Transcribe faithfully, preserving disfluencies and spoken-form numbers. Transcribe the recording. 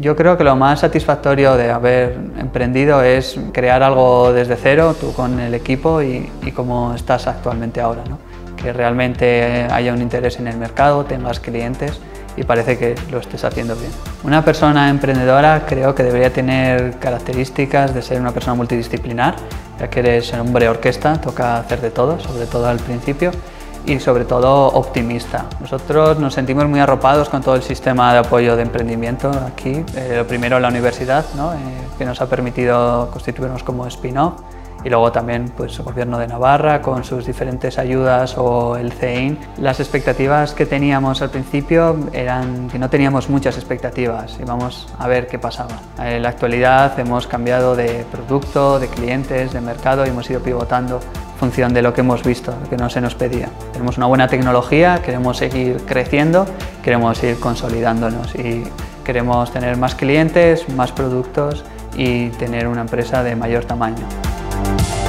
Yo creo que lo más satisfactorio de haber emprendido es crear algo desde cero, tú con el equipo y, y como estás actualmente ahora, ¿no? Que realmente haya un interés en el mercado, tengas clientes y parece que lo estés haciendo bien. Una persona emprendedora creo que debería tener características de ser una persona multidisciplinar, ya que eres hombre orquesta, toca hacer de todo, sobre todo al principio, y sobre todo optimista. Nosotros nos sentimos muy arropados con todo el sistema de apoyo de emprendimiento aquí. Eh, lo primero la universidad, ¿no? eh, que nos ha permitido constituirnos como spin-off, y luego también pues, el Gobierno de Navarra con sus diferentes ayudas o el C E I N. Las expectativas que teníamos al principio eran que no teníamos muchas expectativas, íbamos a ver qué pasaba. En la actualidad hemos cambiado de producto, de clientes, de mercado y hemos ido pivotando en función de lo que hemos visto, lo que no se nos pedía. Tenemos una buena tecnología, queremos seguir creciendo, queremos ir consolidándonos y queremos tener más clientes, más productos y tener una empresa de mayor tamaño.